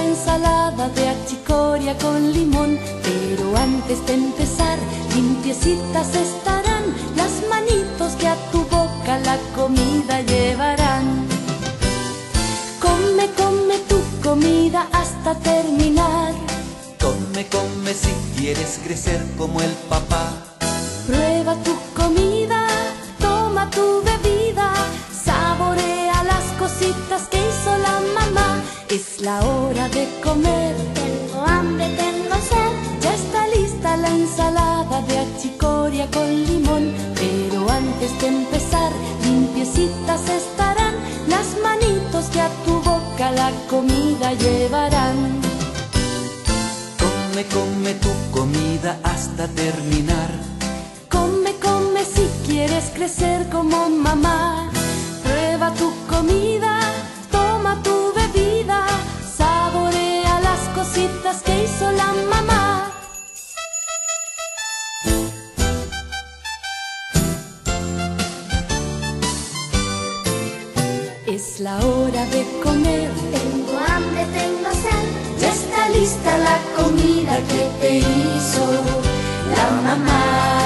ensalada de achicoria con limón. Pero antes de empezar, limpiecitas estarán las manitos que a tu boca la comida llevarán. Come, come tu comida hasta terminar. Come, come si quieres crecer como el papá. Prueba tu comida, toma tu bebida, saborea las cositas que hizo la mamá. Es la hora de comer. Tengo hambre, tengo sed. Ya está lista la ensalada de achicoria con limón. Pero antes de empezar, limpiecitas estarán las manitos que a tu boca la comida llevarán. Come, come tu comida hasta terminar. Come, come si quieres crecer como mamá. Prueba tu comida, toma tu bebida, saborea las cositas que hizo la mamá. Es la hora de comer. Tengo hambre, tengo sed. Ya está lista la comida que te hizo la mamá.